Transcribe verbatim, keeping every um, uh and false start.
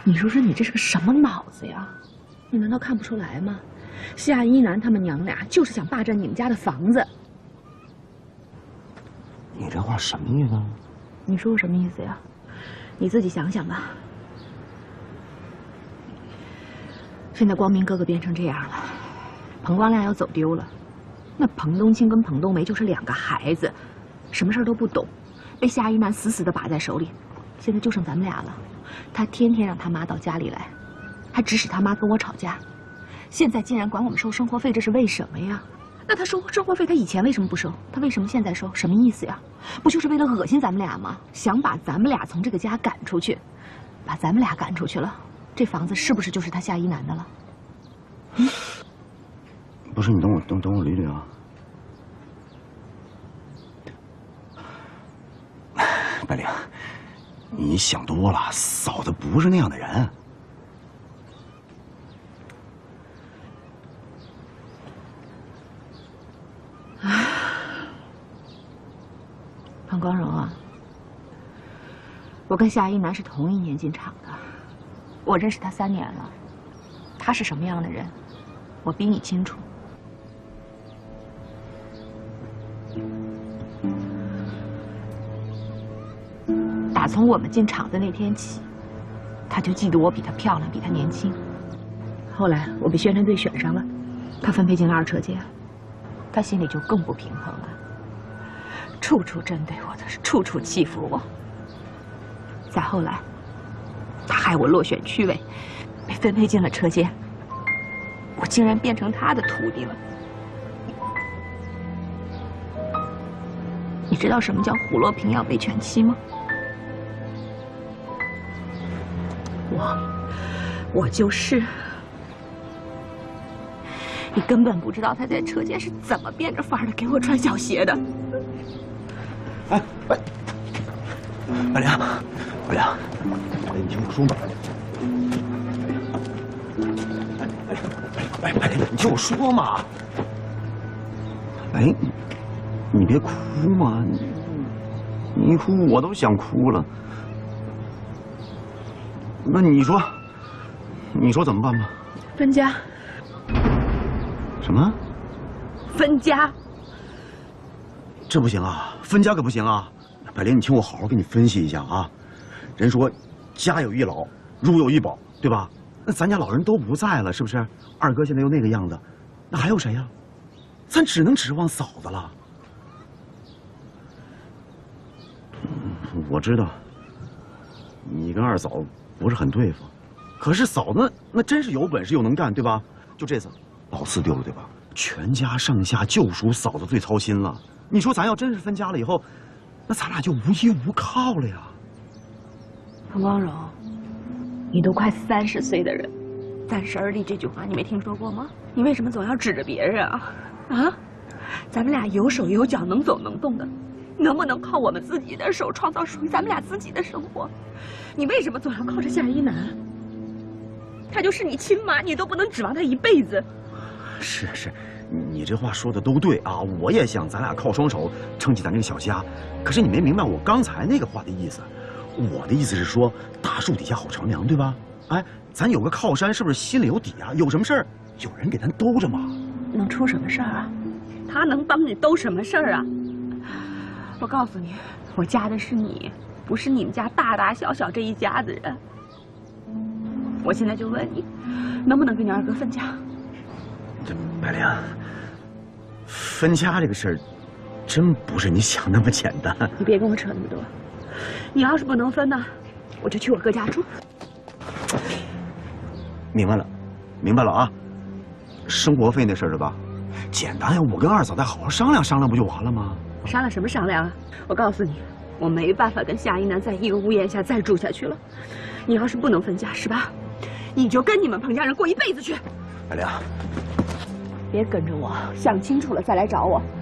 你说说你这是个什么脑子呀？你难道看不出来吗？夏一楠他们娘俩就是想霸占你们家的房子。 你这话什么意思啊？ 你说我什么意思呀？你自己想想吧。现在光明哥哥变成这样了，彭光亮要走丢了，那彭冬青跟彭冬梅就是两个孩子，什么事儿都不懂，被夏一楠死死的把在手里。现在就剩咱们俩了，他天天让他妈到家里来，还指使他妈跟我吵架。现在竟然管我们收生活费，这是为什么呀？那他收生活费，他以前为什么不收？他为什么现在收？什么意思呀？不就是为了恶心咱们俩吗？想把咱们俩从这个家赶出去，把咱们俩赶出去了，这房子是不是就是他夏一楠的了？嗯， 不是，你等我等等我捋捋啊。白灵，你想多了，嫂子不是那样的人。 庞光荣啊，我跟夏一楠是同一年进厂的，我认识他三年了，他是什么样的人，我比你清楚。打从我们进厂的那天起，他就记得我比她漂亮，比她年轻。后来我被宣传队选上了，他分配进了二车间，他心里就更不平衡了。处处针对我的，处处欺负我。再后来，他害我落选区委，被分配进了车间，我竟然变成他的徒弟了。你知道什么叫虎落平阳被犬欺吗？我，我就是。你根本不知道他在车间是怎么变着法儿的给我穿小鞋的。 哎，白，白灵，白灵，白灵，你听我说嘛。白白白灵，你听我说嘛。白灵，你你别哭嘛，你你一哭我都想哭了。那你说，你说怎么办吧？ 分家。 什么？ 分家？ 这不行啊，分家可不行啊！百灵，你听我好好给你分析一下啊。人说家有一老，如有一宝，对吧？那咱家老人都不在了，是不是？二哥现在又那个样子，那还有谁呀？咱只能指望嫂子了。嗯，我知道你跟二嫂不是很对付，可是嫂子那真是有本事又能干，对吧？就这次老四丢了，对吧？全家上下就属嫂子最操心了。你说咱要真是分家了以后，那咱俩就无依无靠了呀。 彭光荣，你都快三十岁的人，三十而立这句话你没听说过吗？你为什么总要指着别人啊？啊，咱们俩有手有脚，能走能动的，能不能靠我们自己的手创造属于咱们俩自己的生活？你为什么总要靠着夏一楠？她就是你亲妈，你都不能指望她一辈子。 是是，你这话说的都对啊，我也想咱俩靠双手撑起咱这个小家。可是你没明白我刚才那个话的意思。我的意思是说，大树底下好乘凉，对吧？哎，咱有个靠山，是不是心里有底啊？有什么事儿，有人给咱兜着嘛。 能出什么事儿啊？他能帮你兜什么事儿啊？我告诉你，我嫁的是你，不是你们家大大小小这一家子人。我现在就问你，能不能跟你二哥分家？ 这百灵，分家这个事儿，真不是你想那么简单。 你别跟我扯那么多。你要是不能分呢，我就去我哥家住。 明白了，明白了啊。生活费那事儿是吧？简单呀，我跟二嫂再好好商量商量，不就完了吗？ 商量什么商量啊？我告诉你，我没办法跟夏一楠在一个屋檐下再住下去了。你要是不能分家是吧？你就跟你们彭家人过一辈子去。 百灵， 别跟着我，想清楚了再来找我。